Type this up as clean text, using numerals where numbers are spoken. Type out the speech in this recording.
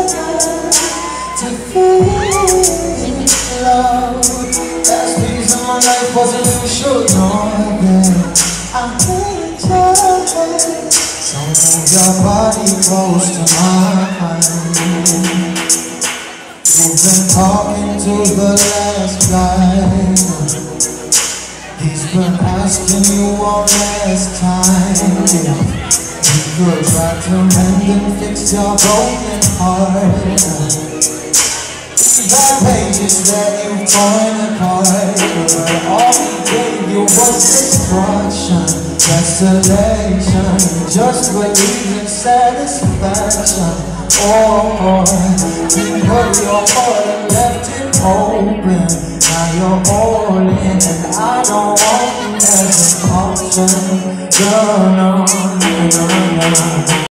to feel love. Last piece of my life wasn't even sure, no, yeah. I can't tell. So move your body close to mine. You've been talking to the last guy. He's been asking you one last time. You could try to mend and fix your broken heart. That pages that you torn apart, but all he gave you was destruction, desolation. Just believe in satisfaction. Oh, you put your heart and left it open. Now you're all in, and I don't want you as an option. No, no, no, no, no.